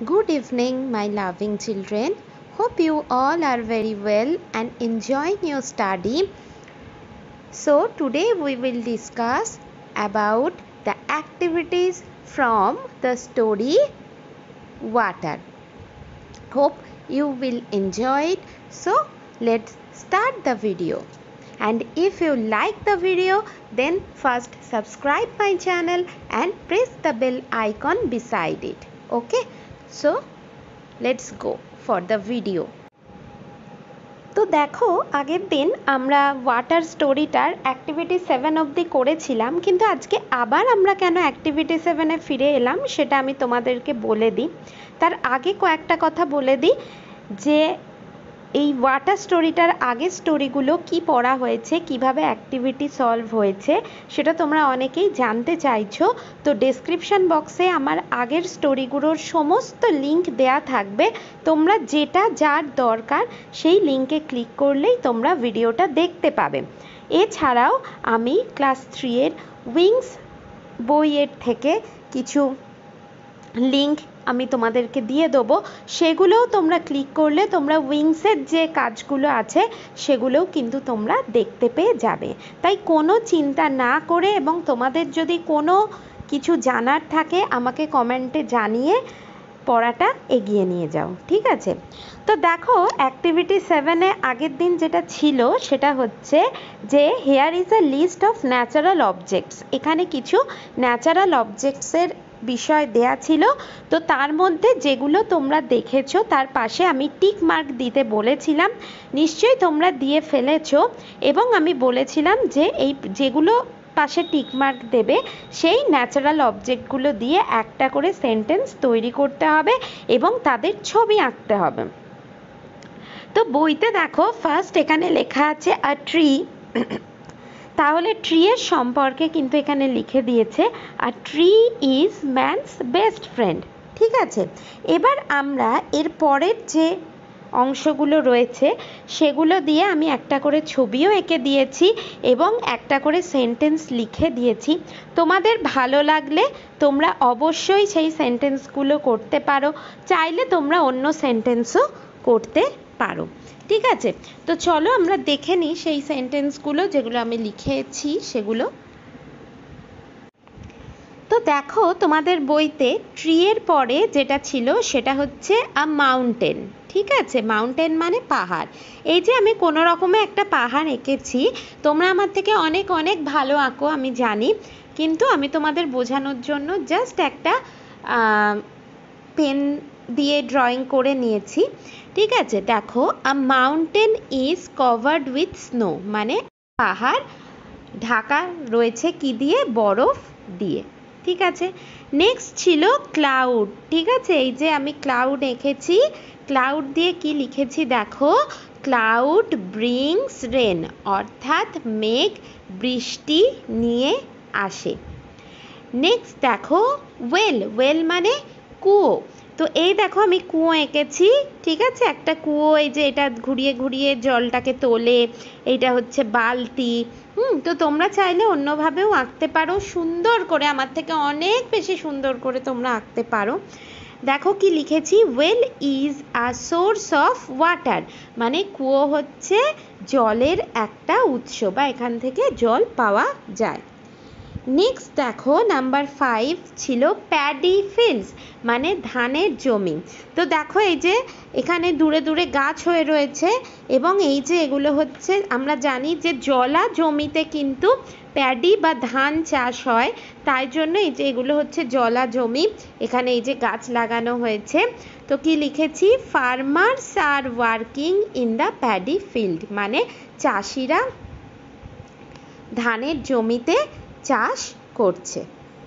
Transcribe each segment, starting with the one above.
Good evening, my loving children. Hope you all are very well and enjoying your study. So, today we will discuss about the activities from the story Water. Hope you will enjoy it. So, let's start the video. And if you like the video, then first subscribe my channel and press the bell icon beside it. Okay, so let's go for the video. তো দেখো আগের দিন আমরা water স্টোরিটার activity 7 অবধি করেছিলাম, কিন্তু আজকে আবার আমরা কেন অ্যাক্টিভিটি 7-এ ফিরে এলাম সেটা আমি তোমাদেরকে বলে দিই। তার আগে কয়েকটা কথা বলে দিই যে এই ওয়াটার স্টোরিটার আগের স্টোরিগুলো কি পড়া হয়েছে, কিভাবে অ্যাক্টিভিটি সলভ হয়েছে সেটা তোমরা অনেকেই জানতে চাইছো। তো ডেসক্রিপশন বক্সে আমার আগের স্টোরিগুলোর সমস্ত লিঙ্ক দেয়া থাকবে, তোমরা যেটা যার দরকার সেই লিঙ্কে ক্লিক করলেই তোমরা ভিডিওটা দেখতে পাবে। এছাড়াও আমি ক্লাস 3-এর উইংস বইয়ের থেকে কিছু লিঙ্ক আমি তোমাদেরকে দিয়ে দেবো, সেগুলোও তোমরা ক্লিক করলে তোমরা উইংসের যে কাজগুলো আছে সেগুলোও কিন্তু তোমরা দেখতে পেয়ে যাবে। তাই কোনো চিন্তা না করে এবং তোমাদের যদি কোনো কিছু জানার থাকে আমাকে কমেন্টে জানিয়ে পড়াটা এগিয়ে নিয়ে যাও, ঠিক আছে? তো দেখো অ্যাক্টিভিটি 7-এ আগের দিন যেটা ছিল সেটা হচ্ছে যে here is a list of natural objects. এখানে কিছু ন্যাচারাল অবজেক্টসের বিষয় দেয়া ছিল, তো তার মধ্যে যেগুলো তোমরা দেখেছো তার পাশে আমি টিক মার্ক দিতে বলেছিলাম, নিশ্চয়ই তোমরা দিয়ে ফেলেছো। এবং আমি বলেছিলাম যে এই যেগুলো পাশে টিক মার্ক দেবে সেই ন্যাচারাল অবজেক্টগুলো দিয়ে একটা করে সেন্টেন্স তৈরি করতে হবে এবং তাদের ছবি আঁকতে হবে। তো বইতে দেখো ফার্স্ট এখানে লেখা আছে আ ট্রি, তাহলে ট্রি এর সম্পর্কে কিন্তু এখানে লিখে দিয়েছে a tree is man's best friend, ঠিক আছে? এবার আমরা এর পরের যে অংশগুলো রয়েছে সেগুলো দিয়ে আমি একটা করে ছবিও এঁকে দিয়েছি এবং একটা করে সেন্টেন্স লিখে দিয়েছি। তোমাদের ভালো লাগলে তোমরা অবশ্যই সেই সেন্টেন্সগুলো করতে পারো, চাইলে তোমরা অন্য সেন্টেন্সও করতে পারো, ঠিক আছে? তো চলো আমরা দেখে নিই সেই সেন্টেন্সগুলো যেগুলো আমি লিখেছি সেগুলো। তো দেখো তোমাদের বইতে ট্রি এর পরে যেটা ছিল সেটা হচ্ছে আ মাউন্টেন, ঠিক আছে? মাউন্টেন মানে পাহাড়। এই যে আমি কোনো রকমে একটা পাহাড় এঁকেছি, তোমরা আমার থেকে অনেক অনেক ভালো আঁকো আমি জানি, কিন্তু আমি তোমাদের বোঝানোর জন্য জাস্ট একটা পেন দিয়ে ড্রয়িং করে নিয়েছি, ঠিক আছে? দেখো a mountain is covered with snow, মানে পাহাড় ঢাকা রয়েছে কি দিয়ে? বরফ দিয়ে, ঠিক আছে? নেক্সট ছিল ক্লাউড, ঠিক আছে? এই যে আমি ক্লাউড এঁকেছি, ক্লাউড দিয়ে কি লিখেছি দেখো, ক্লাউড ব্রিংস রেন, অর্থাৎ মেঘ বৃষ্টি নিয়ে আসে। নেক্সট দেখো ওয়েল, ওয়েল মানে কুয়ো, তো এই দেখো আমি কুয়ো এঁকেছি, ঠিক আছে? একটা কুয়ো, এই যে এটা ঘুরিয়ে ঘুরিয়ে জলটাকে তোলে, এইটা হচ্ছে বালতি। তো তোমরা চাইলে অন্যভাবেও আঁকতে পারো, সুন্দর করে, আমার থেকে অনেক বেশি সুন্দর করে তোমরা আঁকতে পারো। দেখো কি লিখেছি, well is a source of water, মানে কুয়ো হচ্ছে জলের একটা উৎস বা এখান থেকে জল পাওয়া যায়। নেক্সট দেখো নাম্বার 5 ছিল প্যাডি ফিল্ডস, মানে ধানের জমি। তো দেখো এই যে এখানে দূরে দূরে গাছ হয়ে রয়েছে এবং এই যে এগুলো হচ্ছে, আমরা জানি যে জলা জমিতে কিন্তু প্যাডি বা ধান চাষ হয়, তাই জন্য এই যে এগুলো হচ্ছে জলা জমি, এখানে এই যে গাছ লাগানো হয়েছে। তো কি লিখেছি, farmers are working in the paddy field, মানে চাষিরা ধানের জমিতে চাষ করছে।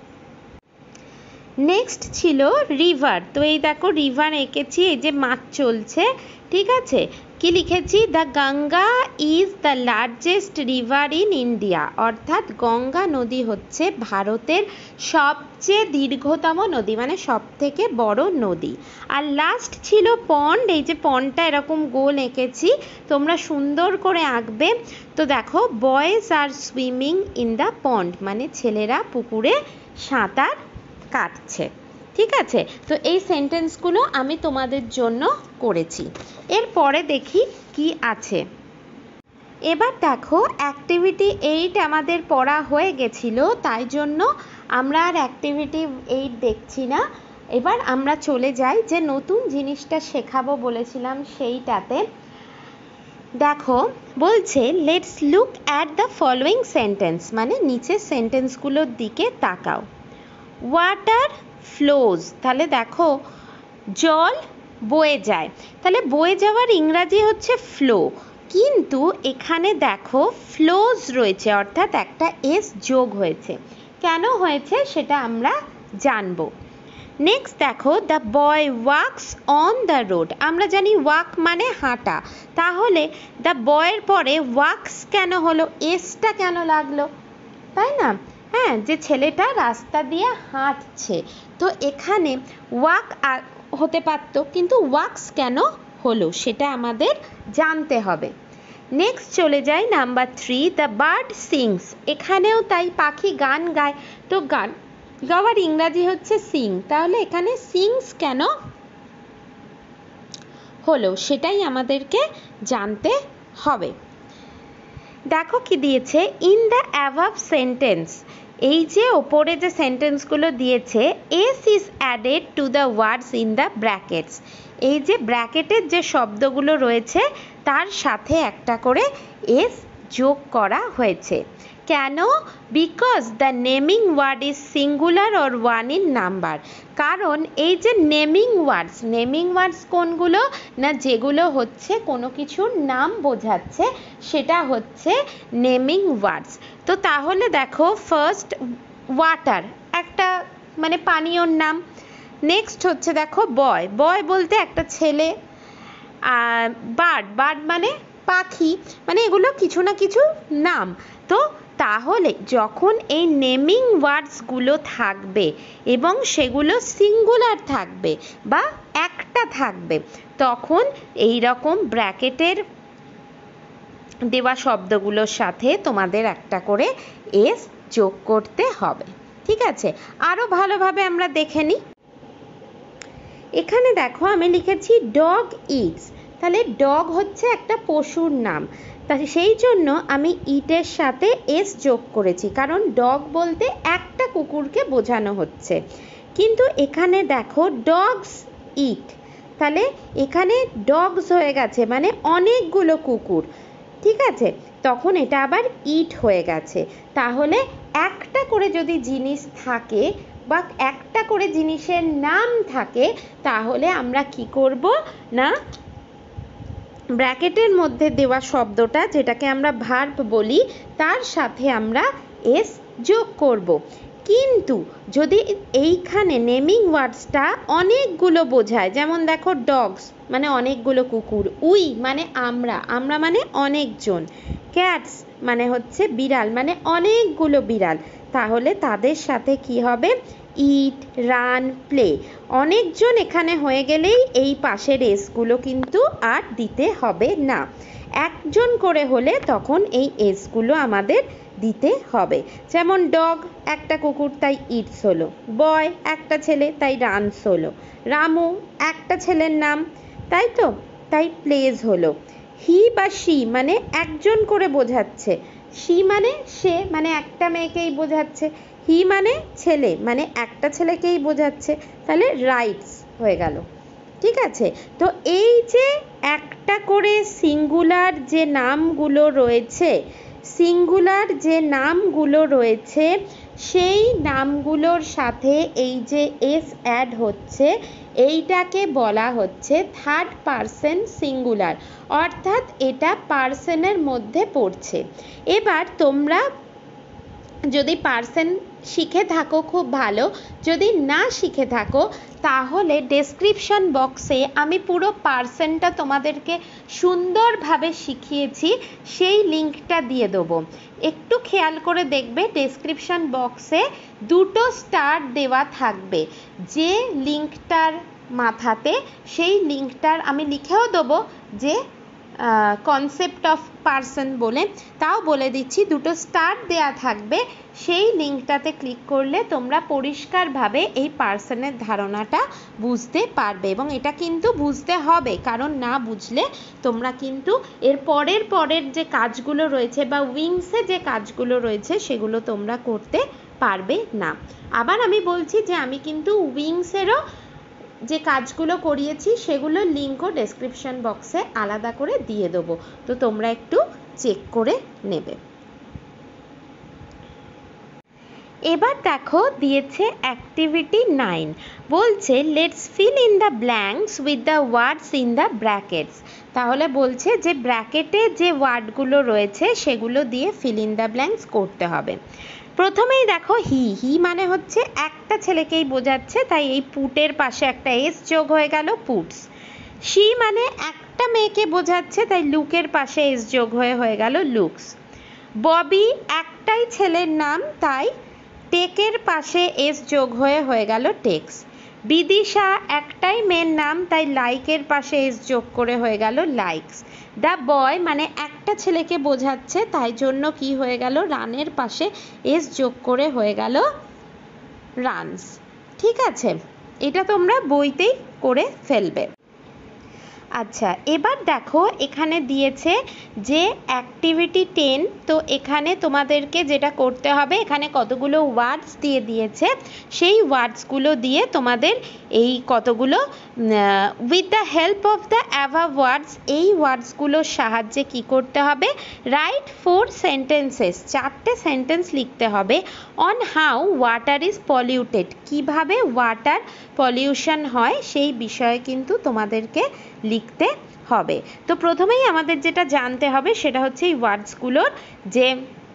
নেক্সট ছিল রিভার, তো এই দেখো রিভার এঁকেছি, এই যে মাছ চলছে, ঠিক আছে? কি লিখেছি, the Ganga is the largest river in India, অর্থাৎ গঙ্গা নদী হচ্ছে ভারতের সবচেয়ে দীর্ঘতম নদী, মানে সব থেকে বড় নদী। আর লাস্ট ছিল পন্ড, এই যে পন্ডটা এরকম গোল এঁকেছি, তোমরা সুন্দর করে আঁকবে। তো দেখো boys are swimming in the pond, মানে ছেলেরা পুকুরে সাঁতার কাটছে, ঠিক আছে, তো এই সেন্টেন্সগুলো আমি তোমাদের জন্য করেছি। এরপরে দেখি কি আছে। এবার দেখো অ্যাক্টিভিটি 8 আমাদের পড়া হয়ে গেছিলো, তাই জন্য আমরা আর অ্যাক্টিভিটি 8 দেখছি না। এবার আমরা চলে যাই যে নতুন জিনিসটা শেখাবো বলেছিলাম সেইটাতে। দেখো বলছে let's look at the following sentence, মানে নিচের সেন্টেন্সগুলোর দিকে তাকাও। ওয়াটার ফ্লোজ, তাহলে দেখো জল বয়ে যায়, তাহলে বয়ে যাওয়ার ইংরাজি হচ্ছে ফ্লো, কিন্তু এখানে দেখো ফ্লোজ রয়েছে, অর্থাৎ একটা এস যোগ হয়েছে। কেন হয়েছে সেটা আমরা জানবো। নেক্সট দেখো the boy walks on the road, আমরা জানি ওয়াক মানে হাঁটা, তাহলে দ্য বয়ের পরে ওয়াকস কেন হলো, এসটা কেন লাগলো, তাই না? হ্যাঁ, যে ছেলেটা রাস্তা দিয়ে হাঁটছে, তো এখানে ওয়াক হতে পারত, কিন্তু ওয়াকস কেন হলো সেটা আমাদের জানতে হবে। নেক্সট চলে যাই নাম্বার 3, দ্য বার্ড সিংস, এখানেও তাই, পাখি গান গায়, তো গান গাওয়ার ইংরাজি হচ্ছে সিং, তাহলে এখানে সিংস কেন হলো সেটাই আমাদেরকে জানতে হবে। দেখো কি দিয়েছে, ইন দ্য অ্যাভাব সেন্টেন্স, এই যে ওপরে যে সেন্টেন্সগুলো দিয়েছে, s is added to the words in the brackets, এই যে ব্র্যাকেটের যে শব্দগুলো রয়েছে তার সাথে একটা করে এস যোগ করা হয়েছে। কেন? Because the naming word is singular or one in number, কারণ এই যে নেমিং ওয়ার্ডস কোনগুলো না, যেগুলো হচ্ছে কোনো কিছুর নাম বোঝাচ্ছে সেটা হচ্ছে নেমিং ওয়ার্ডস। তো তাহলে দেখো ফার্স্ট ওয়াটার, একটা মানে পানীয়র নাম। নেক্সট হচ্ছে দেখো বয় বলতে একটা ছেলে, বার্ড মানে পাখি, মানে এগুলো কিছু না কিছু নাম। তো তাহলে যখন এই নেমিং ওয়ার্ডসগুলো থাকবে এবং সেগুলো সিঙ্গুলার থাকবে বা একটা থাকবে, তখন এই রকম ব্র্যাকেটের দেওয়া শব্দগুলোর সাথে তোমাদের একটা করে এস যোগ করতে হবে। ঠিক আছে, আরও ভালোভাবে আমরা দেখে নিই। এখানে দেখো আমি লিখেছি ডগ ইটস, তাহলে ডগ হচ্ছে একটা পশুর নাম, তাই সেই জন্য আমি ইটের সাথে এস যোগ করেছি, কারণ ডগ বলতে একটা কুকুরকে বোঝানো হচ্ছে। কিন্তু এখানে দেখো ডগস ইট, তাহলে এখানে ডগস হয়ে গেছে মানে অনেকগুলো কুকুর, ঠিক আছে, তখন এটা আবার ইট হয়ে গেছে। তাহলে একটা করে যদি জিনিস থাকে বা একটা করে জিনিসের নাম থাকে, তাহলে আমরা কি করব না, ব্র্যাকেটের মধ্যে দেওয়া শব্দটা যেটাকে আমরা ভার্ব বলি তার সাথে আমরা এস যোগ করব। কিন্তু যদি এইখানে নেমিং ওয়ার্ডসটা অনেকগুলো বোঝায়, যেমন দেখো ডগস মানে অনেকগুলো কুকুর, উই মানে আমরা মানে অনেকজন, ক্যাটস মানে হচ্ছে বিড়াল মানে অনেকগুলো বিড়াল, তাহলে তাদের সাথে কি হবে, ইট, রান, প্লে, অনেকজন এখানে হয়ে গেলেই এই পাশের এসগুলো কিন্তু আর দিতে হবে না, একজন করে হলে তখন এই এসগুলো আমাদের দিতে হবে। যেমন ডগ একটা কুকুর তাই ইটস হলো, বয় একটা ছেলে তাই রানস হলো, রামু একটা ছেলের নাম তাই তো, তাই প্লেজ হলো, হি বা শি মানে একজন করে বোঝাচ্ছে, শি মানে সে মানে একটা মেয়েকেই বোঝাচ্ছে, হি মানে ছেলে মানে একটা ছেলেকেই বোঝাচ্ছে, তাহলে রাইটস হয়ে গেল। ঠিক আছে, তো এই যে একটা করে সিঙ্গুলার যে নামগুলো রয়েছে সেই নামগুলোর সাথে এই যে এস অ্যাড হচ্ছে, এইটাকে বলা হচ্ছে থার্ড পারসন সিঙ্গুলার, অর্থাৎ এটা পারসনের মধ্যে পড়ছে। এবার তোমরা যদি পারসন শিখে থাকো খুব ভালো, যদি না শিখে থাকো তাহলে ডেসক্রিপশন বক্সে আমি পুরো পারসনটা তোমাদেরকে সুন্দরভাবে শিখিয়েছি, সেই লিঙ্কটা দিয়ে দেবো, একটু খেয়াল করে দেখবে ডেসক্রিপশন বক্সে 2টো স্টার দেওয়া থাকবে, যে লিঙ্কটার মাথাতে সেই লিঙ্কটার আমি লিখেও দেবো যে কনসেপ্ট অফ পারসন বলে, তাও বলে দিচ্ছি, দুটো স্টার দেয়া থাকবে, সেই লিঙ্কটাতে ক্লিক করলে তোমরা পরিষ্কারভাবে এই পারসনের ধারণাটা বুঝতে পারবে। এবং এটা কিন্তু বুঝতে হবে, কারণ না বুঝলে তোমরা কিন্তু এর পরের যে কাজগুলো রয়েছে বা উইংসে যে কাজগুলো রয়েছে সেগুলো তোমরা করতে পারবে না। আবার আমি বলছি যে আমি কিন্তু উইংসেরও যে কাজগুলো করিয়েছি সেগুলোর লিঙ্কও ডেসক্রিপশন বক্সে আলাদা করে দিয়ে দেবো, তো তোমরা একটু চেক করে নেবে। এবার দেখো দিয়েছে অ্যাক্টিভিটি 9, বলছে let's fill in the blanks with the words in the brackets. তাহলে বলছে যে ব্র্যাকেটে যে ওয়ার্ডগুলো রয়েছে সেগুলো দিয়ে ফিল ইন দ্য ব্ল্যাঙ্কস করতে হবে। প্রথমেই দেখো হি মানে হচ্ছে একটা ছেলেকেই বোঝাচ্ছে, তাই এই পুটের পাশে একটা এস যোগ হয়ে গেল, পুটস। শি মানে একটা মেয়েকে বোঝাচ্ছে, তাই লুকের পাশে এস যোগ হয়ে গেল, লুকস। ববি একটাই ছেলের নাম, তাই টেকের পাশে এস যোগ হয়ে গেল, টেক্স। বিদিশা একটাই মেয়ের নাম, তাই লাইকের পাশে এস যোগ করে হয়ে গেল, লাইকস। দ্য বয় মানে একটা ছেলেকে বোঝাচ্ছে, তাই জন্য কি হয়ে গেল, রানের পাশে এস যোগ করে হয়ে গেল, রানস। ঠিক আছে, এটা তোমরা বইতেই করে ফেলবে। আচ্ছা, এবার দেখো এখানে দিয়েছে যে অ্যাক্টিভিটি 10, তো এখানে তোমাদেরকে যেটা করতে হবে, এখানে কতগুলো ওয়ার্ডস দিয়ে দিয়েছে, সেই ওয়ার্ডসগুলো দিয়ে তোমাদের এই কতগুলো with the help of the above words, এই ওয়ার্ডসগুলোর সাহায্যে কি করতে হবে, রাইট 4 সেন্টেন্সেস, 4টে সেন্টেন্স লিখতে হবে, on how water is polluted, কিভাবে ওয়াটার পলিউশন হয় সেই বিষয়ে কিন্তু তোমাদেরকে লিখতে হবে। তো প্রথমেই আমাদের যেটা জানতে হবে সেটা হচ্ছে এই ওয়ার্ডসগুলোর যে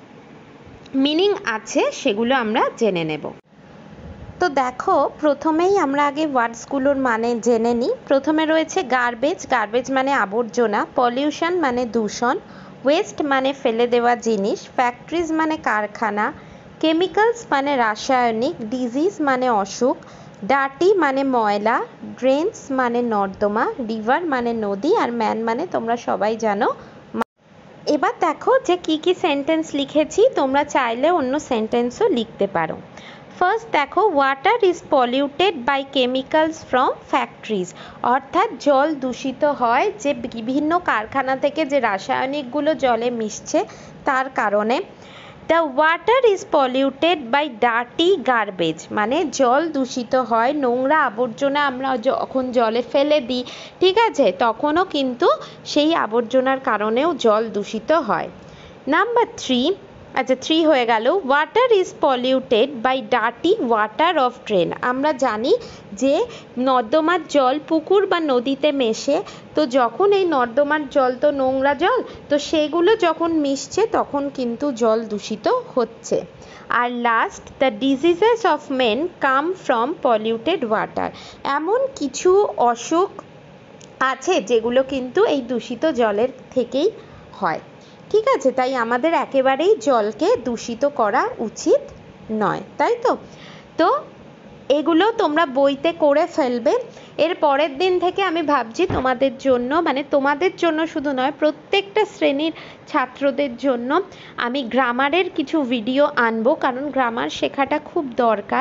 মিনিং আছে সেগুলো আমরা জেনে নেব। তো দেখো প্রথমেই আমরা আগে ওয়ার্ডসগুলোর মানে জেনে নিই। প্রথমে রয়েছে গার্বেজ, গার্বেজ মানে আবর্জনা, পলিউশন মানে দূষণ, ওয়েস্ট মানে ফেলে দেওয়া জিনিস, ফ্যাক্টরিজ মানে কারখানা, কেমিক্যালস মানে রাসায়নিক, ডিজিজ মানে অসুখ, ডার্টি মানে ময়লা, ড্রেনস মানে নর্দমা, রিভার মানে নদী, আর ম্যান মানে তোমরা সবাই জানো। এবার দেখো যে কি কি সেন্টেন্স লিখেছি, তোমরা চাইলে অন্য সেন্টেন্সও লিখতে পারো। ফার্স্ট দেখো, water is polluted by chemicals from factories, অর্থাৎ জল দূষিত হয় যে বিভিন্ন কারখানা থেকে যে রাসায়নিকগুলো জলে মিশছে তার কারণে। The water is polluted by dirty garbage, মানে জল দূষিত হয়, নোংরা আবর্জনা আমরা যখন জলে ফেলে দিই, ঠিক আছে, তখনও কিন্তু সেই আবর্জনার কারণেও জল দূষিত হয়। নাম্বার 3, আচ্ছা 3 হয়ে গেল, water is polluted by dirty water of drain, আমরা জানি যে নর্দমার জল পুকুর বা নদীতে মেশে, তো যখন এই নর্দমার জল তো নোংরা জল, তো সেগুলো যখন মিশছে তখন কিন্তু জল দূষিত হচ্ছে। আর last, the diseases of men come from polluted water, এমন কিছু অসুখ আছে যেগুলো কিন্তু এই দূষিত জলের থেকেই হয়। ঠিক আছে, তাই আমাদের একেবারেই জলকে দূষিত করা উচিত নয়, তাই তো। তো এগুলো তোমরা বইতে করে ফেলবে। এর পরের দিন থেকে আমি ভাবছি তোমাদের জন্য, মানে তোমাদের জন্য শুধু নয়, প্রত্যেকটা শ্রেণীর ছাত্রদের জন্য আমি গ্রামারের কিছু ভিডিও আনবো, কারণ গ্রামার শেখাটা খুব দরকার।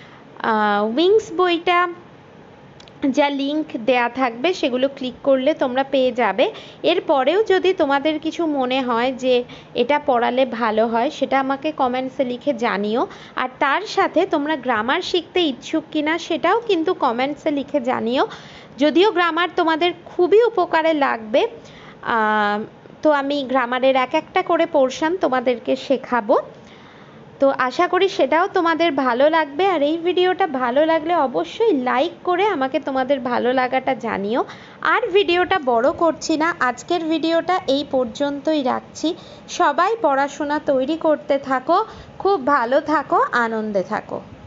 উইংস বইটা যা লিঙ্ক দেয়া থাকবে সেগুলো ক্লিক করলে তোমরা পেয়ে যাবে। এরপরেও যদি তোমাদের কিছু মনে হয় যে এটা পড়ালে ভালো হয়, সেটা আমাকে কমেন্টসে লিখে জানিও। আর তার সাথে তোমরা গ্রামার শিখতে ইচ্ছুক কিনা সেটাও কিন্তু কমেন্টসে লিখে জানিও। যদিও গ্রামার তোমাদের খুবই উপকারে লাগবে, তো আমি গ্রামারের এক একটা করে পোর্শন তোমাদেরকে শেখাবো, তো আশা করি সেটাও তোমাদের ভালো লাগবে। আর এই ভিডিওটা ভালো লাগলে অবশ্যই লাইক করে আমাকে তোমাদের ভালো লাগাটা জানিও। আর ভিডিওটা বড় করছি না, আজকের ভিডিওটা এই পর্যন্তই রাখছি। সবাই পড়াশোনা তৈরি করতে থাকো, খুব ভালো থাকো, আনন্দে থাকো।